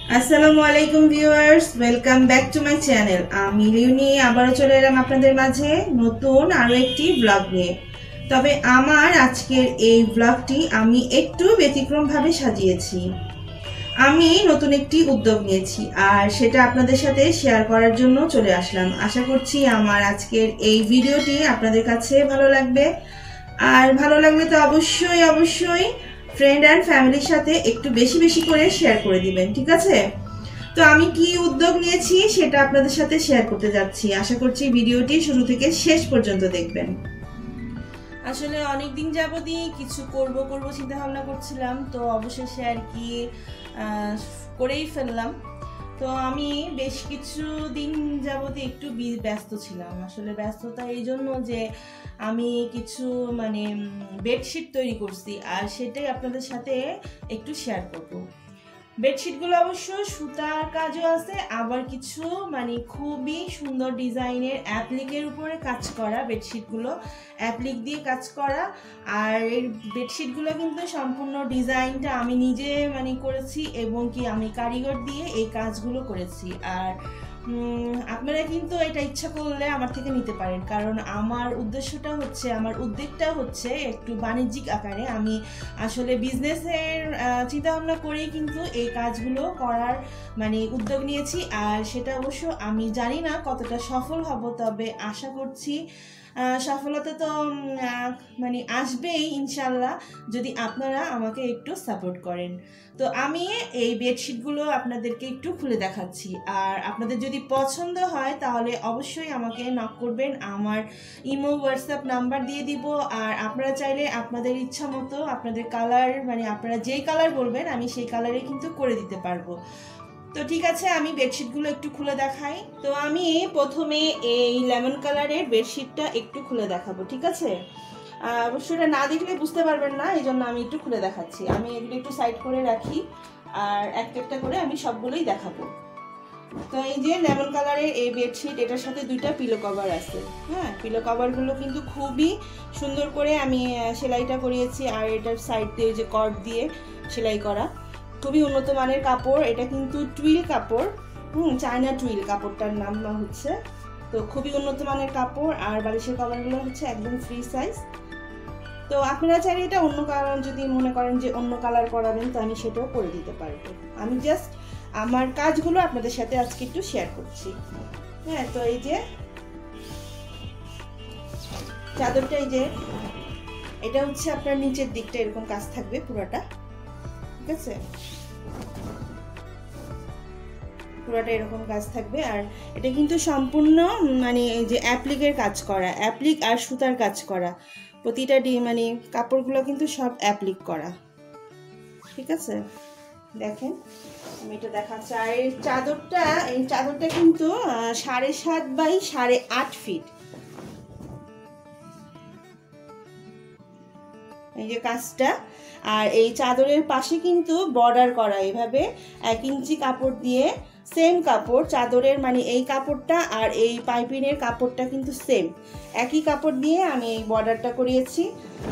আসসালামু আলাইকুম viewers, welcome back to my channel. আমি লিউনি আবারও চলে এলাম আপনাদের মাঝে নতুন আরও একটি ব্লগ নিয়ে। তবে আমার আজকের এই ব্লগটি আমি একটু ব্যতিক্রমভাবে সাজিয়েছি। আমি নতুন একটি উদ্যোগ নিয়েছি আর সেটা আপনাদের সাথে শেয়ার করার জন্য চলে আসলাম। আশা করছি আমার আজকের এই ভিডিওটি আপনাদের কাছে ভালো লাগবে। আর ভালো লাগলে তো অবশ্যই অবশ্যই ফ্রেন্ড অ্যান্ড ফ্যামিলির সাথে একটু বেশি বেশি করে শেয়ার করে দিবেন, ঠিক আছে? তো আমি কি উদ্যোগ নিয়েছি সেটা আপনাদের সাথে শেয়ার করতে যাচ্ছি। আশা করছি ভিডিওটি শুরু থেকে শেষ পর্যন্ত দেখবেন। আসলে অনেক দিন যাবতই কিছু করব চিন্তা ভাবনা করছিলাম, তো অবশেষে আর কি করেই ফেললাম। তো আমি বেশ কিছু দিন যাবতই একটু ব্যস্ত ছিলাম। আসলে ব্যস্ততা এই জন্য যে আমি কিছু বেডশিট তৈরি করছি আর সেটাই আপনাদের সাথে একটু শেয়ার করব। বেডশিটগুলো অবশ্য সুতার কাজও আছে, আবার কিছু খুবই সুন্দর ডিজাইনের অ্যাপ্লিকের উপরে কাজ করা বেডশিটগুলো, অ্যাপ্লিক দিয়ে কাজ করা। আর এই বেডশিটগুলো কিন্তু সম্পূর্ণ ডিজাইনটা আমি নিজে করেছি এবং কি আমি কারিগর দিয়ে এই কাজগুলো করেছি। আর আপনারা কিন্তু এটা ইচ্ছা করলে আমার থেকে নিতে পারেন, কারণ আমার উদ্যোগটা হচ্ছে একটু বাণিজ্যিক আকারে। আমি আসলে বিজনেসের চিন্তা ভাবনা করেই কিন্তু এই কাজগুলো করার উদ্যোগ নিয়েছি। আর সেটা অবশ্য আমি জানি না কতটা সফল হব, তবে আশা করছি সফলতা তো আসবেই ইনশাল্লাহ, যদি আপনারা আমাকে একটু সাপোর্ট করেন। তো আমি এই বেডশিটগুলো আপনাদেরকে একটু খুলে দেখাচ্ছি, আর আপনাদের যদি পছন্দ হয় তাহলে অবশ্যই আমাকে নক করবেন। আমার ইমো হোয়াটসঅ্যাপ নাম্বার দিয়ে দিব, আর আপনারা চাইলে আপনাদের ইচ্ছা মতো আপনাদের কালার আপনারা যেই কালার বলবেন আমি সেই কালারে কিন্তু করে দিতে পারবো। তো ঠিক আছে, আমি বেডশিটগুলো একটু খুলে দেখাই। তো আমি প্রথমে এই লেমন কালারের বেডশিটটা একটু খুলে দেখাবো, ঠিক আছে? অবশ্যই এটা না দেখলে বুঝতে পারবেন না, এই জন্য আমি একটু খুলে দেখাচ্ছি। আমি এগুলো একটু সাইড করে রাখি আর একটা করে আমি সবগুলোই দেখাবো। তো এই যে লেমন কালারের এই বেডশিট, এটার সাথে দুইটা পিলো কভার আছে। হ্যাঁ, পিলো কভারগুলো কিন্তু খুবই সুন্দর করে আমি সেলাইটা করিয়েছি, আর এটার সাইড দিয়ে যে কর্ড দিয়ে সেলাই করা, খুবই উন্নত মানের কাপড়। এটা কিন্তু টুইল কাপড়, চায়না টুইল কাপড়টার নাম হচ্ছে। তো খুবই উন্নত মানের কাপড়, আর বালিশের কভারগুলো হচ্ছে একদম ফ্রি সাইজ। তো আপনারা চাইলে এটা অন্য কালার, যদি মনে করেন যে অন্য কালার করাবেন তো আমি সেটাও করে দিতে পারবো। আমি জাস্ট আমার কাজগুলো আপনাদের সাথে আজকে একটু শেয়ার করছি। হ্যাঁ, তো এই যে চাদরটা, এই যে এটা হচ্ছে আপনার নিচের দিকটা এরকম কাজ থাকবে পুরোটা, ঠিক আছে? পুরোটা এরকম কাজ থাকবে। আর এটা কিন্তু সম্পূর্ণ এই যে অ্যাপ্লিকের কাজ করা, অ্যাপ্লিক আর সুতার কাজ করা, প্রতিটা কাপড়গুলো কিন্তু সব অ্যাপ্লিক করা, ঠিক আছে? দেখেন আমি এটা দেখাচ্ছি। আর এই চাদরটা কিন্তু 7.5 বাই 8.5 ফিট। এই যে কাজটা, আর এই চাদরের পাশে কিন্তু বর্ডার করা এভাবে 1 ইঞ্চি কাপড় দিয়ে, সেম কাপড় চাদরের এই কাপড়টা আর এই পাইপিনের কাপড়টা কিন্তু সেম, একই কাপড় দিয়ে আমি এই বর্ডারটা করিয়েছি।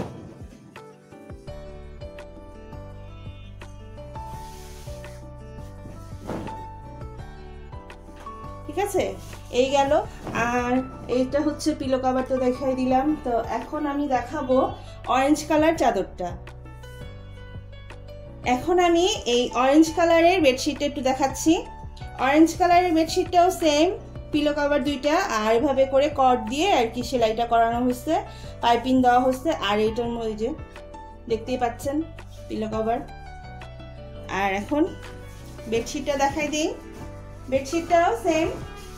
ঠিক আছে, এই গেল। আর এইটা হচ্ছে পিলো কভার, তো দেখাই দিলাম। তো এখন আমি দেখাবো অরেঞ্জ কালার চাদরটা। এখন আমি এই অরেঞ্জ কালারের বেডশিটটা একটু দেখাচ্ছি। অরেঞ্জ কালারের বেডশিটটাও সেম, পিলো কভার দুইটা, আর এভাবে করে কর্ড দিয়ে আর কি সেলাইটা করানো হচ্ছে, পাইপিং দেওয়া হচ্ছে। আর এইটার মধ্যে যে দেখতেই পাচ্ছেন পিলো কভার। আর এখন বেডশিটটা দেখাই দিই। বেডশিটটাও সেম,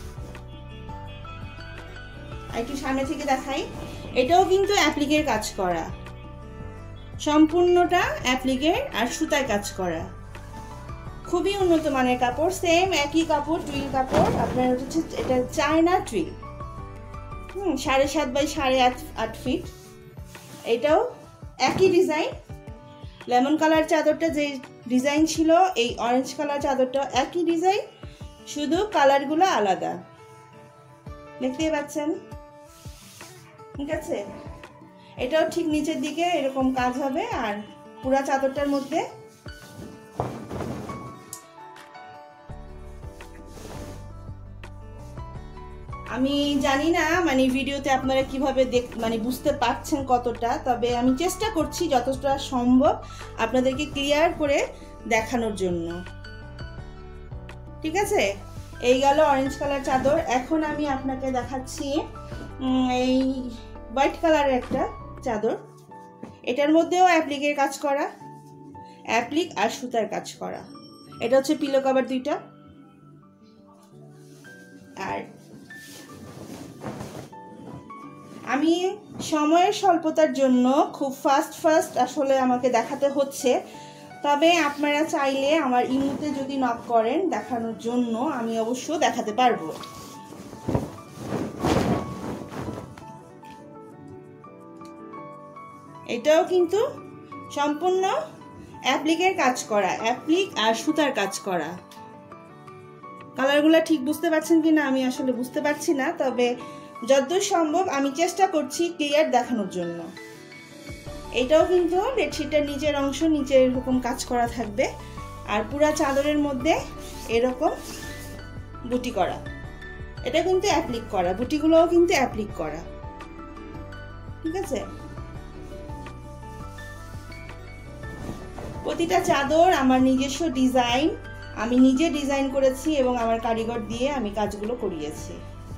একটু সামনে থেকে দেখাই। এটাও কিন্তু অ্যাপ্লিকের কাজ করা, সম্পূর্ণটা অ্যাপ্লিকের আর সুতায় কাজ করা, খুবই উন্নত মানের কাপড়, সেম একই কাপড়, টুইল কাপড়। আপনার হচ্ছে এটা চায়না টুইল, 7.5 বাই 8.5 ফিট। এটাও একই ডিজাইন। লেমন কালার চাদরটা যে ডিজাইন ছিল, এই অরেঞ্জ কালার চাদরটা একই ডিজাইন, শুধু কালারগুলো আলাদা, দেখতেই পাচ্ছেন, ঠিক আছে? এটাও ঠিক নিচের দিকে এরকম কাজ হবে, আর পুরা চাদরটার মধ্যে আমি জানি না মানে ভিডিওতে আপনারা কিভাবে মানে বুঝতে পারছেন কতটা, তবে আমি চেষ্টা করছি যতটা সম্ভব আপনাদেরকে ক্লিয়ার করে দেখানোর জন্য। ঠিক আছে, এই গেল অরেঞ্জ কালার চাদর। এখন আমি আপনাকে দেখাচ্ছি এই হোয়াইট কালারের একটা চাদর। এটার মধ্যেও অ্যাপ্লিকের কাজ করা, অ্যাপ্লিক আর সুতার কাজ করা। এটা হচ্ছে পিলো কভার দুইটা। আর আমি সময়ের স্বল্পতার জন্য খুব ফাস্ট আসলে আমাকে দেখাতে হচ্ছে, তবে আপনারা চাইলে আমার ইমুতে যদি নক করেন দেখানোর জন্য আমি অবশ্য দেখাতে পারবো। এটাও কিন্তু সম্পূর্ণ অ্যাপ্লিকের কাজ করা, অ্যাপ্লিক আর সুতার কাজ করা। কালারগুলো ঠিক বুঝতে পারছেন কিনা আমি আসলে বুঝতে পারছি না, তবে যতদূর সম্ভব আমি চেষ্টা করছি ক্লিয়ার দেখানোর জন্য। এটাও কিন্তু বেডশিটের নিচের অংশ নিচে এরকম কাজ করা থাকবে, আর পুরা চাদরের মধ্যে এরকম বুটি করা। এটা কিন্তু অ্যাপ্লিক করা, বুটিগুলোও কিন্তু অ্যাপ্লিক করা। ঠিক আছে, প্রতিটা চাদর আমার নিজস্ব ডিজাইন, আমি নিজে ডিজাইন করেছি এবং আমার কারিগর দিয়ে আমি কাজগুলো করিয়েছি।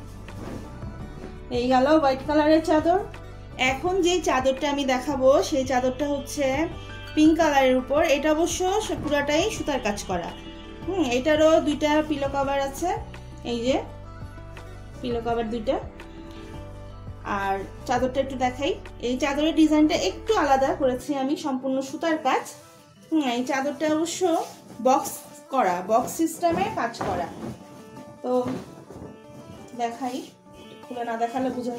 এই গেল হোয়াইট কালারের চাদর। এখন যে চাদরটা আমি দেখাবো সেই চাদরটা হচ্ছে পিঙ্ক কালারের উপর। এটা অবশ্য পুরাটাই সুতার কাজ করা। এটারও দুইটা পিলো কভার আছে, এই যে পিলো কভার দুইটা। আর চাদরটা একটু দেখাই, এই চাদরের ডিজাইনটা একটু আলাদা করেছি আমি, সম্পূর্ণ সুতার কাজ। এই চাদরটা অবশ্য বক্স করা, বক্স সিস্টেমে কাজ করা। তো দেখাই, খুলে না দেখালে বুঝা,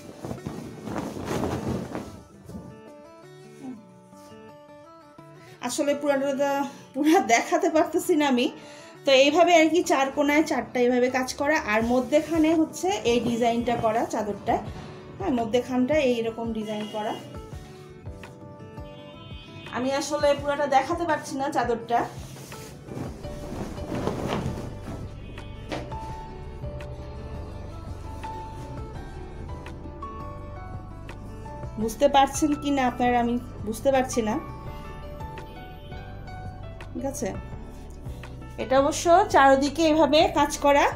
আসলে পুরা দেখাতে পারতেছি না আমি। তো এইভাবে আর কি চার কোনায় চারটা এইভাবে কাজ করা, আর মধ্যেখানে হচ্ছে এই ডিজাইনটা করা চাদরটা। হ্যাঁ, মধ্যেখানটা এইরকম ডিজাইন করা। আমি আসলে পুরাটা দেখাতে পারছি না চাদরটা। বুঝতে পারছেন কি না আপনারা আমি বুঝতে পারছি না। ঠিক আছে, এটা অবশ্য চারদিকে এভাবে কাজ করা,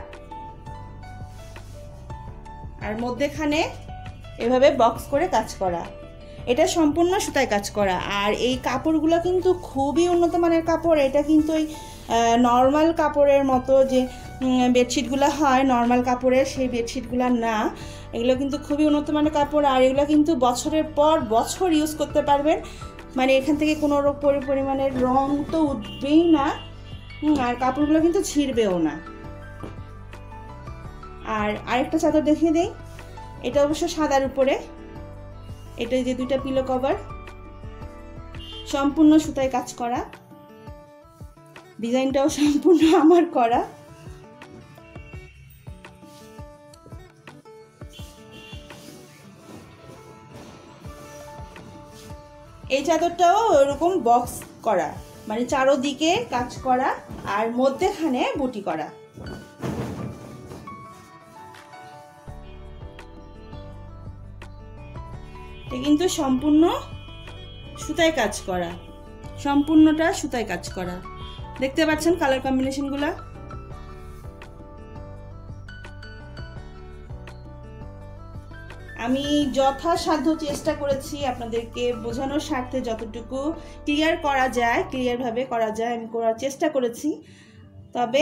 আর মধ্যেখানে এভাবে বক্স করে কাজ করা। এটা সম্পূর্ণ সুতায় কাজ করা। আর এই কাপড়গুলো কিন্তু খুবই উন্নত মানের কাপড়। এটা কিন্তু ওই নর্মাল কাপড়ের মতো যে বেডশিটগুলো হয় নর্মাল কাপড়ের, সেই বেডশিটগুলো না। এগুলো কিন্তু খুবই উন্নত মানের কাপড়, আর এগুলো কিন্তু বছরের পর বছর ইউজ করতে পারবেন। মানে এখান থেকে কোনো পরিমাণের রং তো উঠবেই না, আর কাপড়গুলো কিন্তু ছিঁড়বেও না। আর আরেকটা চাদর দেখিয়ে দেই, এটা অবশ্য সাদার উপরে। এটা যে দুইটা পিলো কভার সম্পূর্ণ সুতায় কাজ করা, ডিজাইনটাও সম্পূর্ণ আমার করা। এই চাদরটাও ওরকম বক্স করা, মানে চারোদিকে কাজ করা আর মধ্যেখানে বুটি করা। এটা কিন্তু সম্পূর্ণ সুতায় কাজ করা, সম্পূর্ণটা সুতায় কাজ করা। দেখতে পাচ্ছেন কালার কম্বিনেশনগুলো। আমি যথাসাধ্য চেষ্টা করেছি আপনাদেরকে বোঝানোর স্বার্থে যতটুকু ক্লিয়ার করা যায়, ক্লিয়ারভাবে করা যায় আমি করার চেষ্টা করেছি। তবে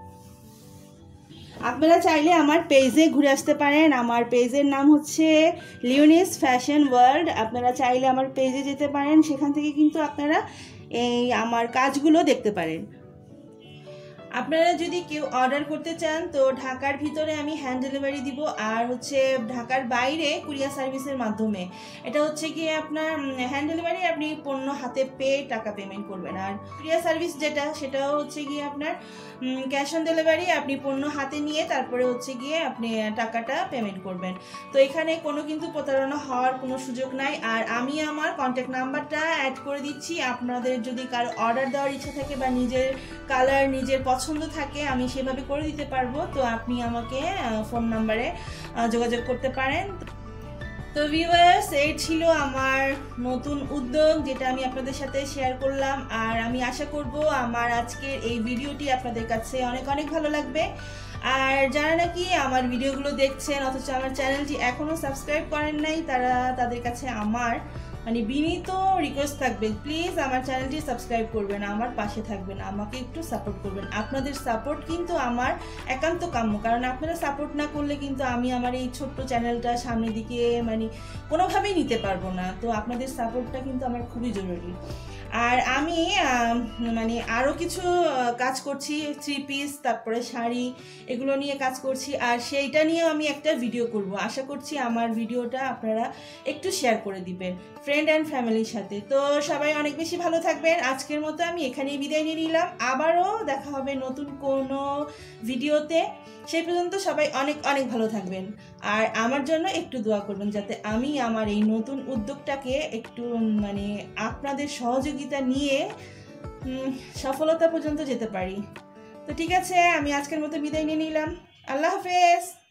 আপনারা চাইলে আমার পেজে ঘুরে আসতে পারেন। আমার পেজের নাম হচ্ছে লিওনিস ফ্যাশন ওয়ার্ল্ড। আপনারা চাইলে আমার পেজে যেতে পারেন, সেখান থেকে কিন্তু আপনারা এই আমার কাজগুলো দেখতে পারেন। আপনারা যদি কেউ অর্ডার করতে চান তো ঢাকার ভিতরে আমি হ্যান্ড ডেলিভারি দিব, আর হচ্ছে ঢাকার বাইরে কুরিয়ার সার্ভিসের মাধ্যমে। এটা হচ্ছে কি আপনার হ্যান্ড ডেলিভারি, আপনি পণ্য হাতে পেয়ে টাকা পেমেন্ট করবেন। আর কুরিয়ার সার্ভিস যেটা, সেটাও হচ্ছে গিয়ে আপনার ক্যাশ অন ডেলিভারি, আপনি পণ্য হাতে নিয়ে তারপরে হচ্ছে গিয়ে আপনি টাকাটা পেমেন্ট করবেন। তো এখানে কোনো কিন্তু প্রতারণা হওয়ার কোনো সুযোগ নাই। আর আমি আমার কন্ট্যাক্ট নাম্বারটা অ্যাড করে দিচ্ছি। আপনাদের যদি কারো অর্ডার দেওয়ার ইচ্ছা থাকে বা নিজের কালার নিজের পছন্দ পছন্দ থাকে আমি সেভাবে করে দিতে পারবো। তো আপনি আমাকে ফোন নাম্বারে যোগাযোগ করতে পারেন। তো ভিউয়ার্স, এই ছিল আমার নতুন উদ্যোগ যেটা আমি আপনাদের সাথে শেয়ার করলাম। আর আমি আশা করব আমার আজকের এই ভিডিওটি আপনাদের কাছে অনেক অনেক ভালো লাগবে। আর যারা নাকি আমার ভিডিওগুলো দেখছেন অথচ আমার চ্যানেলটি এখনও সাবস্ক্রাইব করেন নাই, তাদের কাছে আমার বিনীত রিকোয়েস্ট থাকবে, প্লিজ আমার চ্যানেলটি সাবস্ক্রাইব করবেন, আমার পাশে থাকবেন, আমাকে একটু সাপোর্ট করবেন। আপনাদের সাপোর্ট কিন্তু আমার একান্ত কাম্য, কারণ আপনারা সাপোর্ট না করলে কিন্তু আমি আমার এই ছোট্ট চ্যানেলটা সামনের দিকে কোনোভাবেই নিতে পারবো না। তো আপনাদের সাপোর্টটা কিন্তু আমার খুবই জরুরি। আর আমি আরও কিছু কাজ করছি, 3 পিস, তারপরে শাড়ি, এগুলো নিয়ে কাজ করছি। আর সেইটা নিয়েও আমি একটা ভিডিও করব। আশা করছি আমার ভিডিওটা আপনারা একটু শেয়ার করে দিবেন ফ্রেন্ড অ্যান্ড ফ্যামিলির সাথে। তো সবাই অনেক বেশি ভালো থাকবেন। আজকের মতো আমি এখানেই বিদায় নিয়ে নিলাম। আবারও দেখা হবে নতুন কোনো ভিডিওতে। সেই পর্যন্ত সবাই অনেক অনেক ভালো থাকবেন। আর আমার জন্য একটু দোয়া করবেন যাতে আমি আমার এই নতুন উদ্যোগটাকে একটু আপনাদের সহযোগিতা নিয়ে সফলতা পর্যন্ত যেতে পারি। তো ঠিক আছে, আমি আজকের মতো বিদায় নিয়ে নিলাম। আল্লাহ হাফেজ।